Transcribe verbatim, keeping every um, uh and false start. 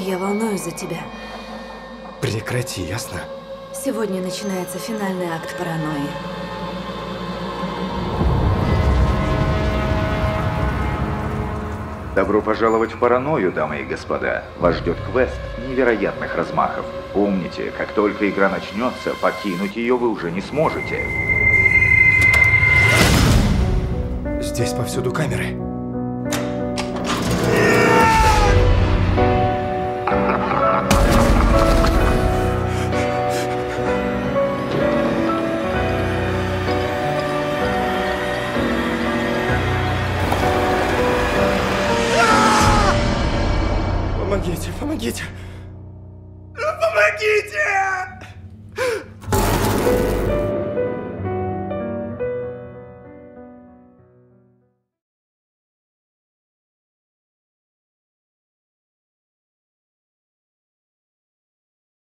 Я волнуюсь за тебя. Прекрати, ясно? Сегодня начинается финальный акт паранойи. Добро пожаловать в паранойю, дамы и господа. Вас ждет квест невероятных размахов. Помните, как только игра начнется, покинуть ее вы уже не сможете. Здесь повсюду камеры. Помогите, помогите! Помогите!